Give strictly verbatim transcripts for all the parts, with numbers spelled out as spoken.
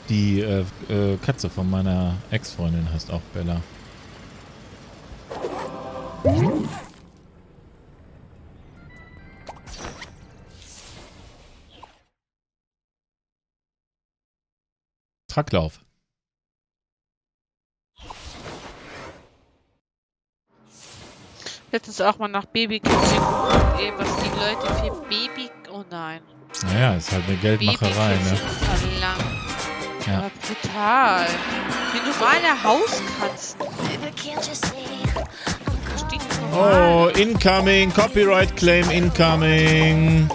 Die äh, äh, Katze von meiner Ex-Freundin heißt auch Bella. Tracklauf. Letztens auch mal nach Babykitchen geguckt, ey, was die Leute für Baby... Oh nein. Naja, ist halt eine Geldmacherei, ne? Verlangen. Ja. Aber brutal. Wie normale Hauskatzen. Oh, incoming, Copyright Claim incoming.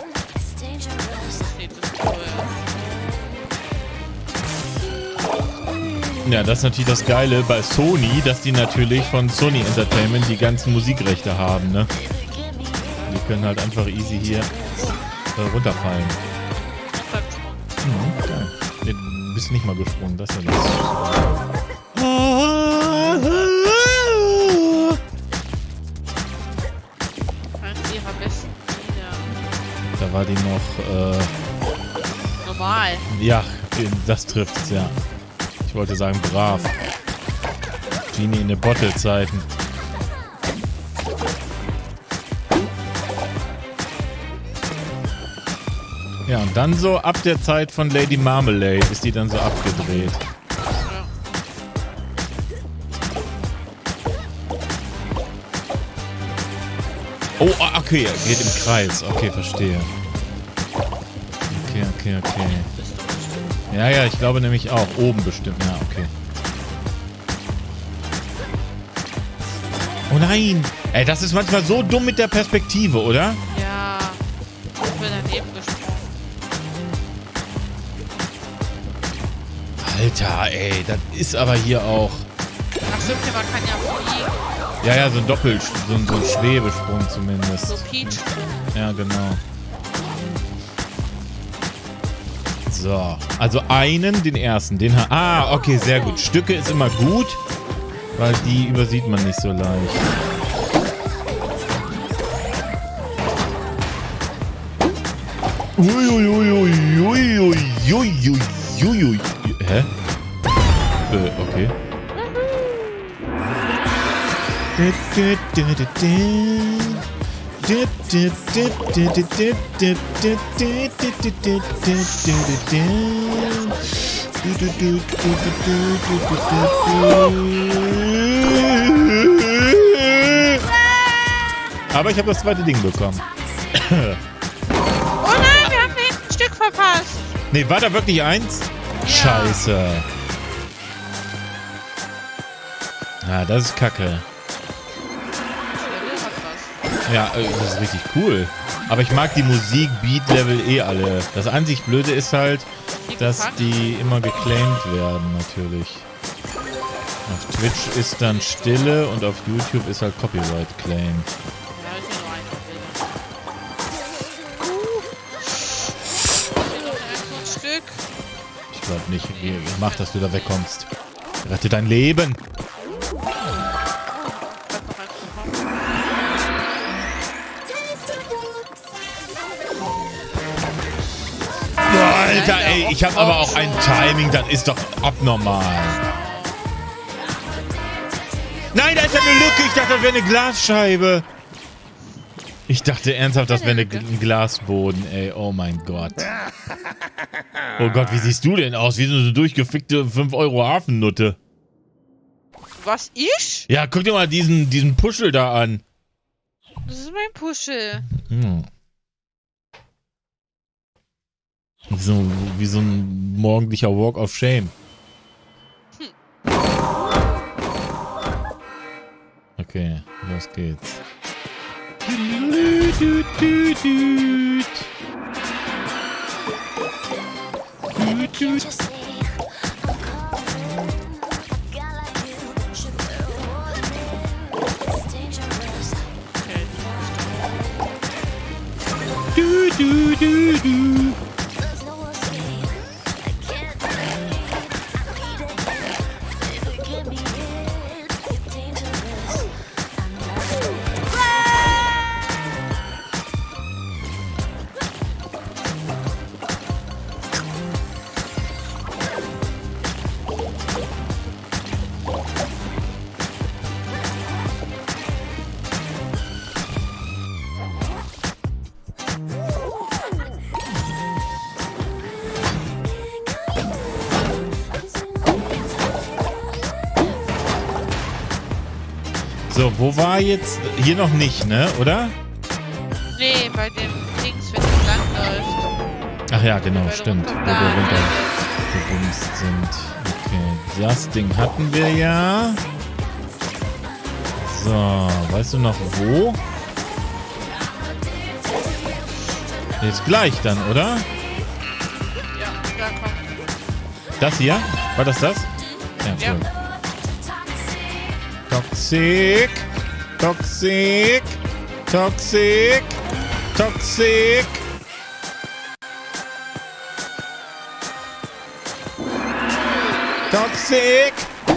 Ja, das ist natürlich das Geile bei Sony, dass die natürlich von Sony Entertainment die ganzen Musikrechte haben, ne? Die können halt einfach easy hier äh, runterfallen. Mhm, geil. Nee, du bist nicht mal gesprungen, das ist ja das. Eines ihrer besten Lieder. Da war die noch, äh... Normal. Ja, das trifft's, ja. Ich wollte sagen, brav. Genie in the Bottle Zeiten. Ja, und dann so ab der Zeit von Lady Marmalade ist die dann so abgedreht. Oh, okay, geht im Kreis. Okay, verstehe. Okay, okay, okay. Ja, ja, ich glaube nämlich auch. Oben bestimmt. Ja, okay. Oh nein! Ey, das ist manchmal so dumm mit der Perspektive, oder? Ja. Ich bin daneben gesprungen. Alter, ey, das ist aber hier auch... Ach stimmt, man kann ja fliegen. Ja, ja, so ein Doppel... So ein, so ein Schwebesprung zumindest. So Peach-Sprung. Ja, genau. So, also einen, den ersten, den ha Ah, okay, sehr gut. Stücke ist immer gut, weil die übersieht man nicht so leicht. Uiuiuiuiuiuiuiuiui. Hä? Äh, okay. Aber ich habe das zweite Ding bekommen. Oh nein, wir haben hinten ein Stück verpasst. Nee, war da wirklich eins? Ja. Scheiße. Ja, das ist kacke. Ja, das ist richtig cool. Aber ich mag die Musik, Beat-Level eh alle. Das einzig Blöde ist halt, dass die immer geclaimed werden, natürlich. Auf Twitch ist dann Stille und auf YouTube ist halt Copyright-Claim. Ich glaube nicht. Mach, dass du da wegkommst. Rette dein Leben. Boah, Alter, ey, ich habe aber auch ein Timing, das ist doch abnormal. Nein, da ist ja eine Lücke. Ich dachte, das wäre eine Glasscheibe. Ich dachte ernsthaft, das wäre eine, ein Glasboden, ey. Oh mein Gott. Oh Gott, wie siehst du denn aus? Wie so eine durchgefickte fünf Euro Hafennutte. Was, ich? Ja, guck dir mal diesen, diesen Puschel da an. Das ist mein Puschel. Hm. So, wie so ein morgendlicher Walk of Shame. Hm. Okay, los geht's. Du, du, du, du, du, du, du. So, wo war jetzt... Hier noch nicht, ne? Oder? Nee, bei dem Dings, wenn es lang läuft. Ach ja, genau, Weil stimmt. du Wo wir da- runtergebumst sind. Okay, das Ding hatten wir ja. So, weißt du noch wo? Jetzt gleich dann, oder? Ja, da kommt. Das hier? War das das? Ja, Ja. cool. Toxic. Toxic. Toxic. Toxic. Toxic.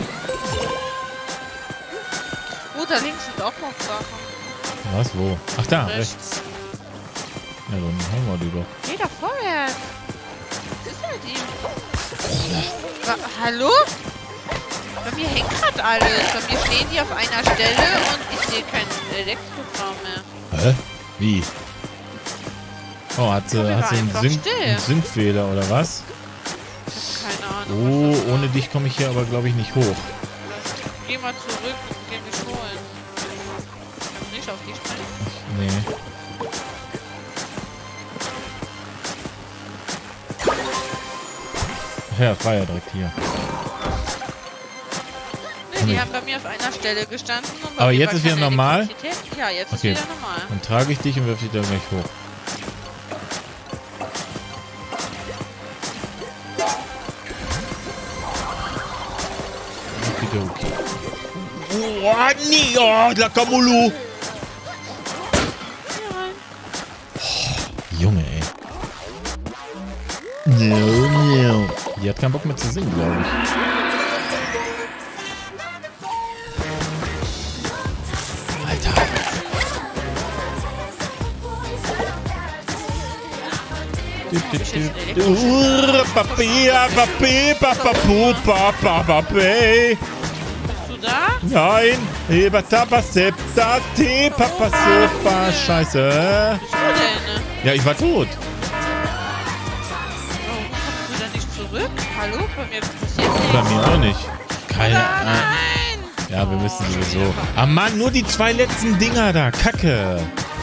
Oh, da links sind auch noch Sachen. Was, wo? Ach, da, rechts. Rechts. Ja, dann haben wir die doch. Geh doch vorwärts. Was ist mit ihm? Wa Hallo? Bei mir hängt gerade alles. Bei mir stehen die auf einer Stelle und ich sehe kein Elektrokram mehr. Hä? Wie? Oh, hat sie, wir hat sie waren einen, einfach Sync still. einen Syncfehler oder was? Ich hab keine Ahnung. Oh, ohne dich komme ich hier aber, glaube ich, nicht hoch. Geh mal zurück und geh mich holen. Ich kann nicht auf die springen. Nee. Ach ja, das war ja direkt hier. Nee, die haben bei mir auf einer Stelle gestanden. Und bei Aber mir jetzt war ist wieder keine normal? Elektrizität. Ja, jetzt Okay. ist wieder normal. Dann trage ich dich und wirf dich da gleich hoch. Okidoki. Oh, nee, oh, Lakamulu. Oh, Junge, ey. No, no. Die hat keinen Bock mehr zu singen, glaube ich. Alter. Bist du da? Nein, Ebertabasepta, T, Papa Sofa, Scheiße. Bist du denn? Ja, ich war tot. Warum kommst du da nicht zurück? Hallo? Bei mir passiert nichts. Bei mir auch nicht. Keine Ah, Ahnung. nein! Ja, wir müssen sowieso. Ah Mann, nur die zwei letzten Dinger da. Kacke.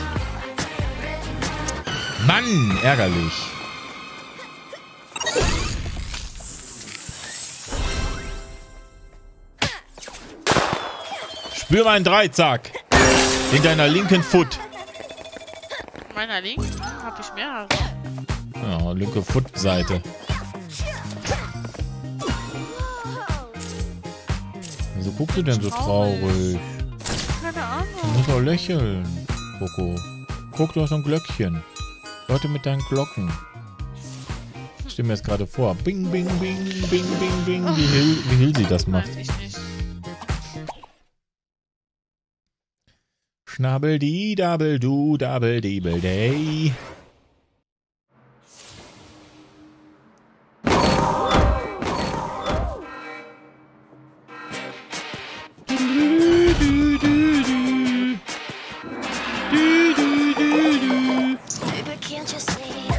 Mann, ärgerlich. Spüre einen Dreizack. In deiner linken Foot. In meiner linken habe ich mehrere. Ja, linke Foot-Seite. Wieso guckst du denn so traurig? Keine Du Ahnung. musst auch lächeln, Coco. Guck, du hast so ein Glöckchen. Leute mit deinen Glocken. Ich stelle mir das gerade vor. Bing, bing, bing, bing, bing, bing. Wie Hill, wie Hill sie das macht. Weiß ich nicht. Schnabel die, double du, double diebel day. Baby, can't you see?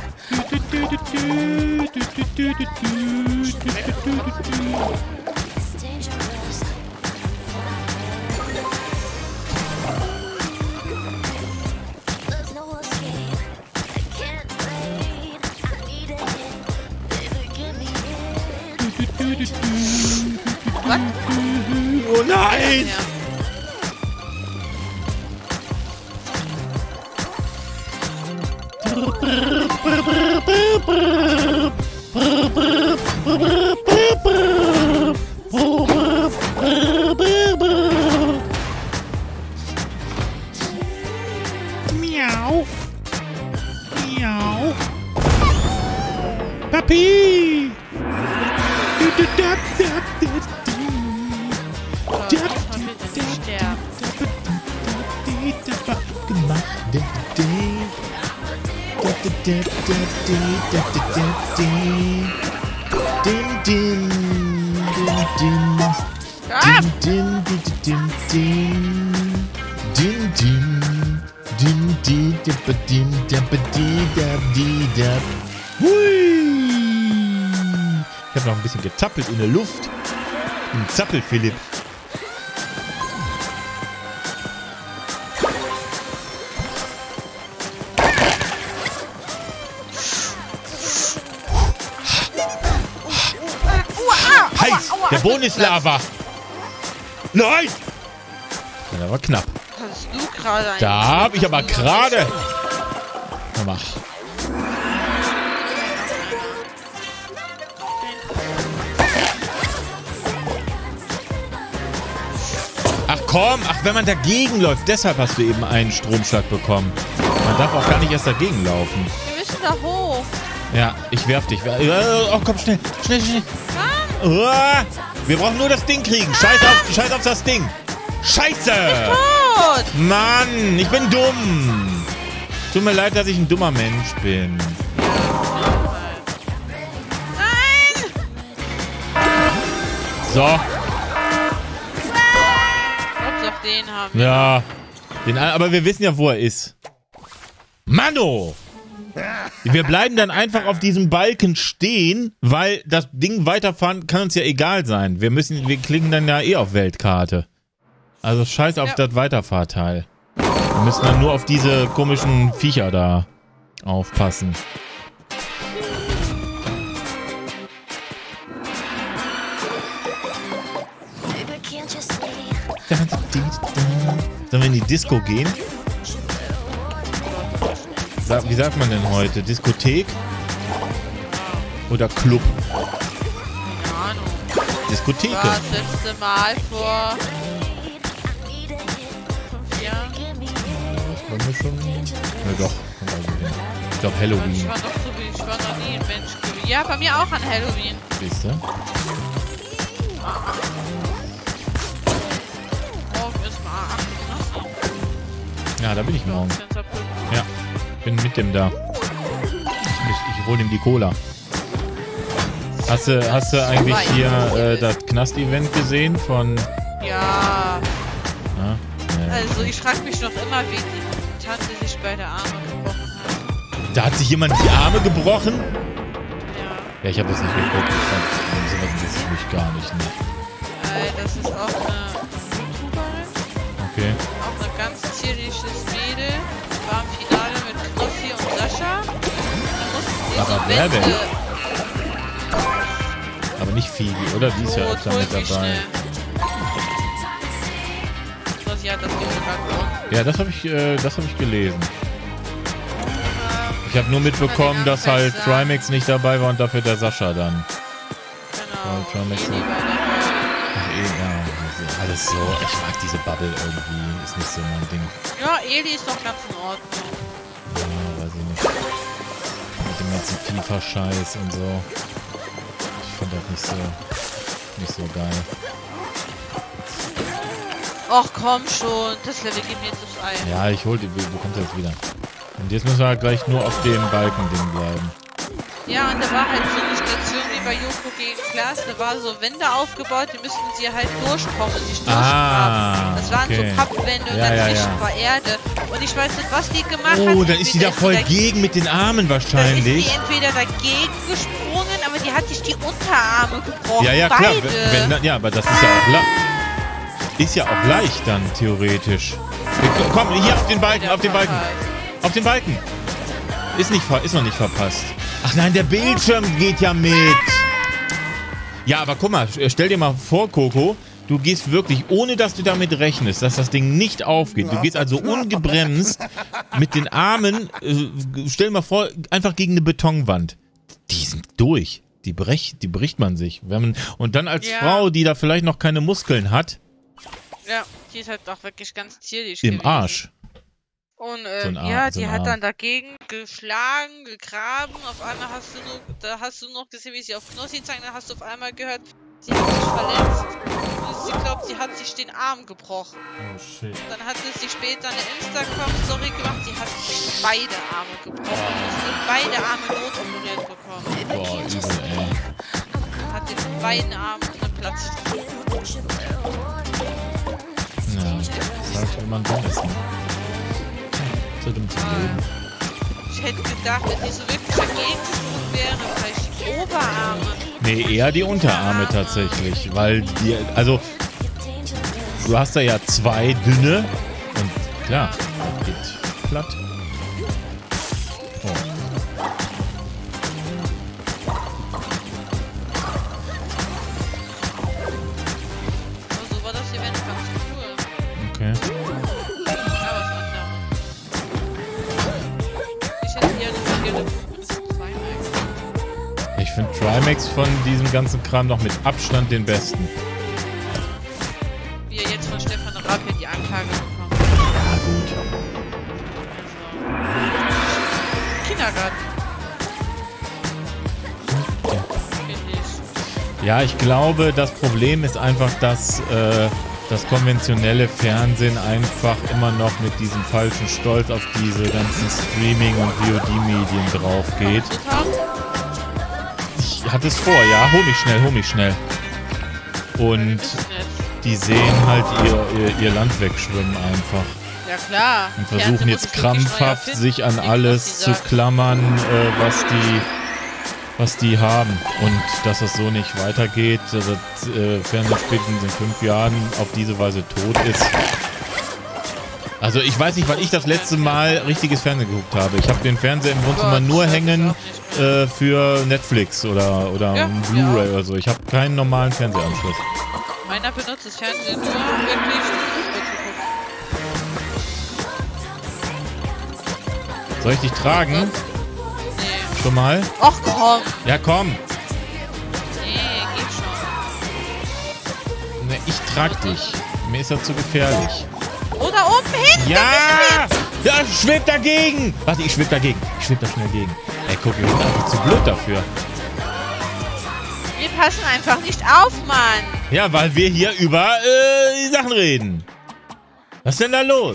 It's dangerous. There's no escape. I can't wait. I need a hit. Baby, give me it. Was? Oh nein! Ja. Miau. Miau. Papi. Du, du, da, da, da, da. So, diesmal wird es sterben. Ah! Ich habe noch ein bisschen gezappelt in der Luft. Ein Zappel, Philipp. Der Boden ist Lava. Nein! Ja, der war knapp. Hast du gerade einen... Da habe ich aber gerade... Na, mach. Ach komm, ach wenn man dagegen läuft, deshalb hast du eben einen Stromschlag bekommen. Man darf auch gar nicht erst dagegen laufen. Wir müssen da hoch. Ja, ich werf dich. Oh, komm, schnell, schnell, schnell. Ah, wir brauchen nur das Ding kriegen. Scheiß auf, scheiß auf das Ding. Scheiße! Gut. Mann, ich bin dumm. Tut mir leid, dass ich ein dummer Mensch bin. Nein! So, Hauptsache den haben wir. ja. Den, aber wir wissen ja, wo er ist. Mano! Wir bleiben dann einfach auf diesem Balken stehen, weil das Ding weiterfahren kann uns ja egal sein. Wir müssen, wir klicken dann ja eh auf Weltkarte. Also scheiß auf Ja. das Weiterfahrteil. Wir müssen dann nur auf diese komischen Viecher da aufpassen. Baby, can't you see? Sollen wir in die Disco gehen? Sag, wie sagt man denn heute? Diskothek? Oder Club? Keine Ahnung. Diskotheke. War das letzte Mal vor fünf Jahren. Wollen wir schon? Ja doch. Ich glaube Ich Halloween. war noch so wie, ich war noch nie ein Mensch gewesen. Ja, bei mir auch an Halloween. Siehst du? Morgen ist mal acht, ne? Ja, da bin ich morgen. vierzehnten April. Ja, bin mit dem da. Ich, ich, ich hol ihm die Cola. Hast du, hast du eigentlich hier äh, das Knast-Event gesehen von... Ja, Ja, nee. also ich frage mich noch immer, wie die Tante sich bei der Arme gebrochen hat. Da hat sich jemand die Arme gebrochen? Ja, Ja, ich habe das nicht geguckt. Ich fand sowas interessiert mich gar nicht. Ne? äh, das ist auch eine YouTuberin, Okay. auch ein ganz zierliches Mädel. War im Finale mit Knossi und Sascha. Da mussten sie Aber so wer denn? Wände... Aber nicht Phoebe, oder? Die ist ja Oh, öfter hol mit sie dabei. schnell. Knossi hat das Ding sogar gewonnen. Ja, das habe ich, äh, das habe ich gelesen. Ich habe nur mitbekommen, dass halt Trimax nicht dabei war und dafür der Sascha dann. Genau. Ja, Trimax Eli nicht. war dabei. Ach, eh, ja, also alles so. Ich mag diese Bubble irgendwie. Ist nicht so mein Ding. Ja, Eli ist doch ganz in Ordnung. Ja, weiß ich nicht. Mit dem ganzen FIFA-Scheiß und so. Ich finde das nicht so, nicht so geil. Och, komm schon. Das Level geht mir jetzt aufs Ei. Ja, ich hol die, du kommst jetzt wieder. Und jetzt müssen wir halt gleich nur auf dem Balken-Ding bleiben. Ja, und da war halt so eine Station wie bei Joko gegen Klaas. Da war so Wände aufgebaut, die müssten sie halt durchkommen und sich durchgraben. Ah, Das waren okay. so Pappwände und Ja, ja, dazwischen ja. war Erde. Und ich weiß nicht, was die gemacht hat. Oh, dann ist die da voll Entweder- gegen mit den Armen Dann ist wahrscheinlich. die entweder dagegen gesprungen, aber die hat sich die Unterarme gebrochen. Ja, ja, klar. Beide. Wenn, wenn, ja, aber das ist ja auch leicht. Ist ja auch leicht dann, theoretisch. Wir- Komm, hier auf den Balken, auf den Balken. Auf den Balken. Ist, nicht, ver- ist noch nicht verpasst. Ach nein, der Bildschirm geht ja mit. Ja, aber guck mal, stell dir mal vor, Coco, du gehst wirklich, ohne dass du damit rechnest, dass das Ding nicht aufgeht. Du gehst also ungebremst mit den Armen, äh, stell dir mal vor, einfach gegen eine Betonwand. Die sind durch. Die, brech, die bricht man sich. Wenn man, und dann als Ja. Frau, die da vielleicht noch keine Muskeln hat, Ja, die ist halt auch wirklich ganz zierlich im gewesen. Arsch. Und äh, So ein Arm, ja, so die ein hat Arm. dann dagegen geschlagen, gegraben. Auf einmal hast du nur, da hast du noch gesehen, wie sie auf Knossi zeigt. Dann hast du auf einmal gehört, sie hat sich verletzt. Und sie glaubt, sie hat sich den Arm gebrochen. Oh shit. Dann hat sie sich später eine Instagram-Story gemacht. Sie hat sich beide Arme gebrochen. Sie hat beide Arme notoperiert bekommen. Boah, übel, ey. Hat den beiden Armen einen Platz. Ja, das sagt, wie man dumm ist, ne? Tja, so dumm zu leben. Ich hätte gedacht, wenn die so wirklich dagegen gesprungen wäre, vielleicht die Oberarme. Nee, eher die Unterarme tatsächlich, weil die, also, du hast da ja zwei dünne und klar, das geht platt. Oh. Remakes von diesem ganzen Kram noch mit Abstand den besten. Wie er jetzt von Stefan Raab hier die Anklage bekommen. Ja, gut. Also. Kindergarten. Finde ich. Ja, ich glaube, das Problem ist einfach, dass äh, das konventionelle Fernsehen einfach immer noch mit diesem falschen Stolz auf diese ganzen Streaming- und V O D-Medien drauf geht. Ich hatte es vor, ja. Hol mich schnell, hol mich schnell. Und die sehen halt ihr, ihr, ihr Land wegschwimmen einfach. Ja klar. Und versuchen jetzt krampfhaft sich an alles zu klammern, äh, was die was die haben. Und dass es so nicht weitergeht, dass das äh, Fernsehen spätestens in fünf Jahren auf diese Weise tot ist. Also ich weiß nicht, wann ich das letzte Mal richtiges Fernsehen geguckt habe. Ich habe den Fernseher im Wohnzimmer nur hängen äh, für Netflix oder, oder Ja, Blu-ray ja. oder so. Ich habe keinen normalen Fernsehanschluss. Meiner benutzt das Fernsehen nur wirklich Fußball zu gucken. Soll ich dich tragen? Nee. Schon mal? Och komm. Ja, komm. Nee, geht schon. Ne, ich trag dich. Mir ist das zu gefährlich. Oder oben hin. Ja! Ja, schwebt dagegen! Warte, ich schweb dagegen. Ich schweb da schnell gegen. Ey, guck, wir sind einfach zu blöd dafür. Wir passen einfach nicht auf, Mann. Ja, weil wir hier über äh, die Sachen reden. Was ist denn da los?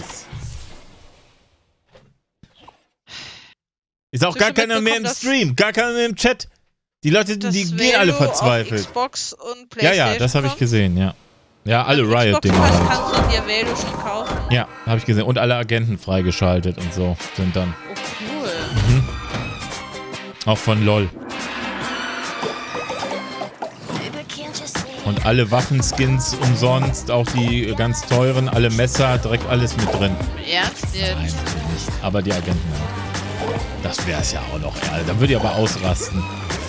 Ist auch Hast du gar schon keiner mehr im mitbekommen, Stream, gar keiner mehr im Chat. Die Leute, dass die gehen alle Velo auf verzweifelt. Xbox und Ja, PlayStation ja, das habe ich kommt? gesehen, ja. Ja, alle Wenn du Riot-Dinger Xbox hast, halt. kannst du dir Velo schon kaufen. Ja, habe ich gesehen. Und alle Agenten freigeschaltet und so sind dann. Oh, cool. Mhm. Auch von LOL. Baby, can't you see? Und alle Waffenskins umsonst, auch die ganz teuren, alle Messer, direkt alles mit drin. Im Ernst jetzt? Nein, natürlich nicht. Aber die Agenten auch. Das wäre es ja auch noch. Ja, dann würde ich aber ausrasten.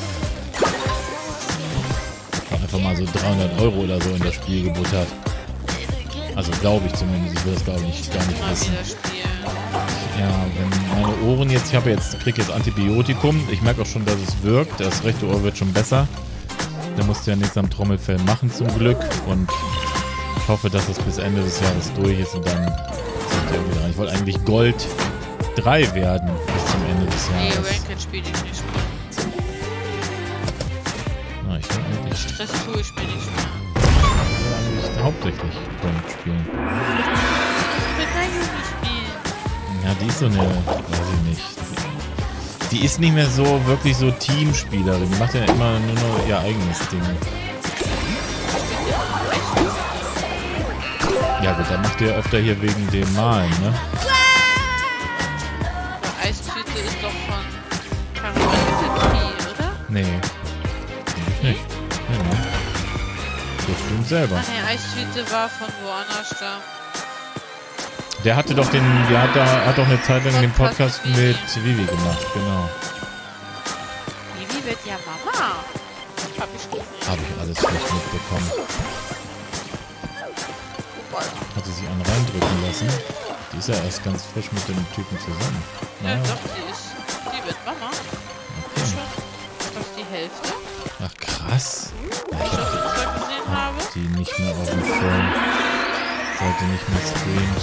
Einfach mal so dreihundert Euro oder so in das Spiel gebuttert. Also glaube ich zumindest. Ich will das glaube ich gar nicht Mal wissen. wieder spielen. Ja, wenn meine Ohren jetzt, ich habe jetzt, krieg jetzt Antibiotikum. Ich merke auch schon, dass es wirkt. Das rechte Ohr wird schon besser. Der musste ja nichts am Trommelfell machen zum Glück. Und ich hoffe, dass es bis Ende des Jahres durch ist und dann sind wir wieder rein. Ich wollte eigentlich Gold drei werden bis zum Ende des Nee, Jahres. Ranked spiele ich nicht mehr. Na, ich will eigentlich, Stress tue ich mir nicht mehr. will eigentlich hauptsächlich Gold spielen. Mit einer Juni spielen. Ja, die ist so eine, weiß ich nicht. Die ist nicht mehr so wirklich so Teamspielerin. Die macht ja immer nur noch ihr eigenes Ding. Ja gut, dann macht ihr öfter hier wegen dem Malen, ne? Aber Eistüte ist doch von Caroline, oder? Nee. Eigentlich nicht. Nee, nee. Der stimmt selber. Ach nee, Eistüte war von woanders da. Der hatte doch den, der hat da, hat doch eine Zeit lang den Podcast Podcast mit Vivi gemacht, genau. Vivi wird ja Mama. Hab ich gesehen. Habe ich alles nicht mitbekommen. Hat sie sich einen reindrücken lassen. Die ist ja erst ganz frisch mit dem Typen zusammen. Ja, Naja, doch, die ist. Die wird Mama. okay. Schon fast die Hälfte, Ach krass. Ja, die ich ich auf Instagram gesehen habe. hab die nicht mehr auf dem Schirm. Sollte nicht mehr streamt.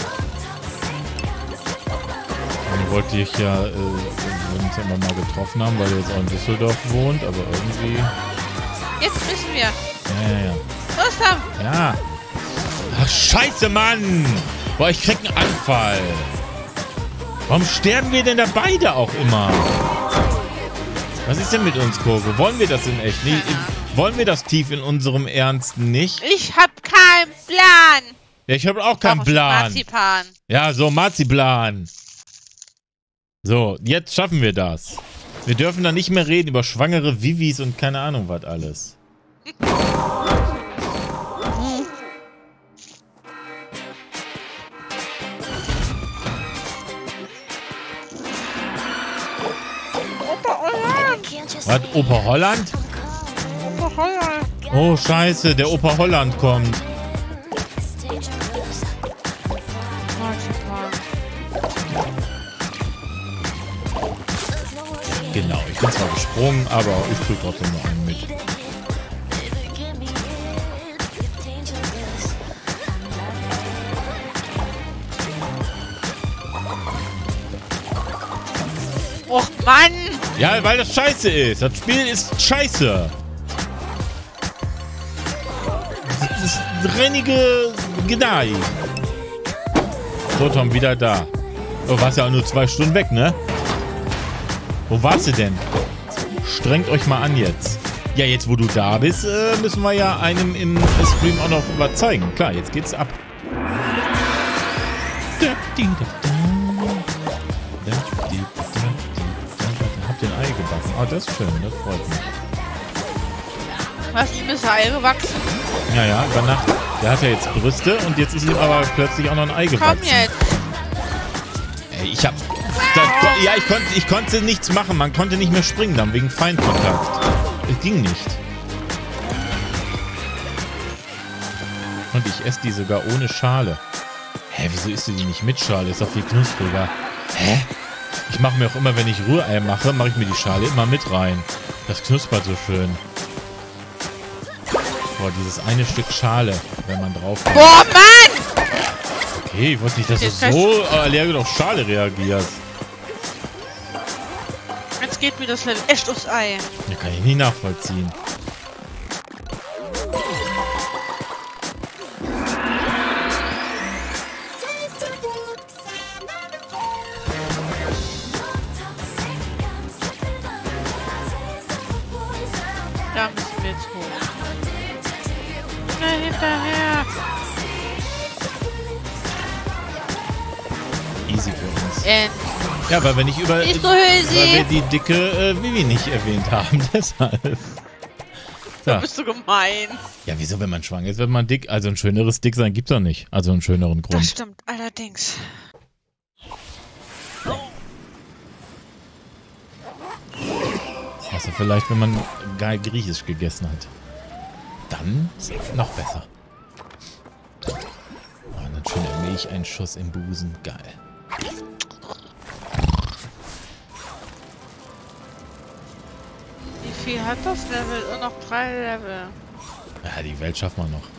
Dann wollte ich ja, äh, wir uns ja immer mal getroffen haben, weil er jetzt auch in Düsseldorf wohnt, aber irgendwie. Jetzt müssen wir. Ja, ja, ja. Los, Tom. Ja. Ach, scheiße, Mann! Boah, ich krieg einen Anfall. Warum sterben wir denn da beide auch immer? Was ist denn mit uns, Kogo? Wollen wir das in echt? Nee, wollen wir das tief in unserem Ernsten nicht? Ich hab keinen Plan. Ja, ich habe auch keinen Doch, Plan. Marzipan. Ja, so, Marziplan. So, jetzt schaffen wir das. Wir dürfen da nicht mehr reden über schwangere Vivis und keine Ahnung was alles. Baby, can't you Was, see? Opa Holland? Opa Holland. Oh, scheiße, der Opa Holland kommt. It's dangerous. Marzipan. There's no escape. Genau, Ich bin zwar gesprungen, aber ich krieg trotzdem noch einen mit. Och, Mann! Ja, weil das scheiße ist. Das Spiel ist scheiße. Das ist rennige Gnei. So, Tom, wieder da. Du warst ja auch nur zwei Stunden weg, ne? Wo warst du denn? Strengt euch mal an jetzt. Ja, jetzt wo du da bist, äh, müssen wir ja einem im Stream auch noch was zeigen. Klar, jetzt geht's ab. Hab den Ei gebacken. Oh, das ist schön, das freut mich. Was, ihm ist Ei gewachsen? Ja, ja, über Nacht. Der hat ja jetzt Brüste und jetzt ist ihm aber plötzlich auch noch ein Ei gewachsen. Komm jetzt. Ey, ich hab... Da, ja, ich konnte, ich konnte nichts machen. Man konnte nicht mehr springen dann, wegen Feindkontakt. Es ging nicht. Und ich esse die sogar ohne Schale. Hä, wieso isst du die nicht mit Schale? Ist doch viel knuspriger. Hä? Ich mache mir auch immer, wenn ich Rührei mache, mache ich mir die Schale immer mit rein. Das knuspert so schön. Boah, dieses eine Stück Schale, wenn man drauf kommt. Boah, Mann! Okay, ich wusste nicht, dass du Jetzt so allergisch auf Schale reagierst. Jetzt geht mir das Level echt aufs Ei. Ja, kann ich nie nachvollziehen. Da müssen wir jetzt hoch. Schnell hinterher. Easy für uns. Äh, Ja, weil wir nicht über... Nicht so weil Hülsi. wir die dicke äh, Vivi nicht erwähnt haben, deshalb. du So. bist so gemein. Ja, wieso, wenn man schwanger ist, wird man dick? Also ein schöneres Dicksein gibt's doch nicht. Also einen schöneren Das Grund. stimmt, allerdings. Also vielleicht, wenn man geil griechisch gegessen hat. Dann ist es noch besser. Oh, dann schöner Milcheinschuss im Busen. Geil. Wie viel hat das Level? Und noch drei Level. Ja, die Welt schaffen wir noch.